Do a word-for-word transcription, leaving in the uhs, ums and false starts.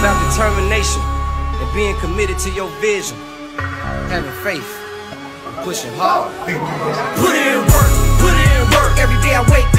about determination and being committed to your vision. Having faith, pushing hard. Put in work, put in work. Every day I wake